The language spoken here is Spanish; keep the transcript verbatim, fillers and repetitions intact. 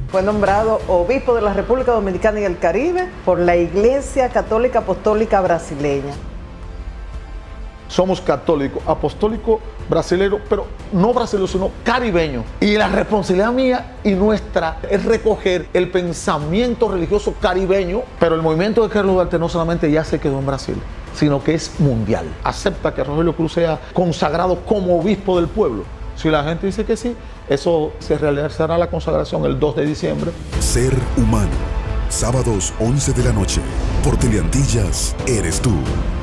Fue nombrado obispo de la República Dominicana y el Caribe por la Iglesia Católica Apostólica Brasileña. Somos católicos, apostólicos, brasileños, pero no brasileños, sino caribeños. Y la responsabilidad mía y nuestra es recoger el pensamiento religioso caribeño, pero el movimiento de Carlos Duarte no solamente ya se quedó en Brasil, sino que es mundial. Acepta que Rogelio Cruz sea consagrado como obispo del pueblo. Si la gente dice que sí, eso se realizará la consagración el dos de diciembre. Ser humano, sábados once de la noche, por Teleantillas Eres Tú.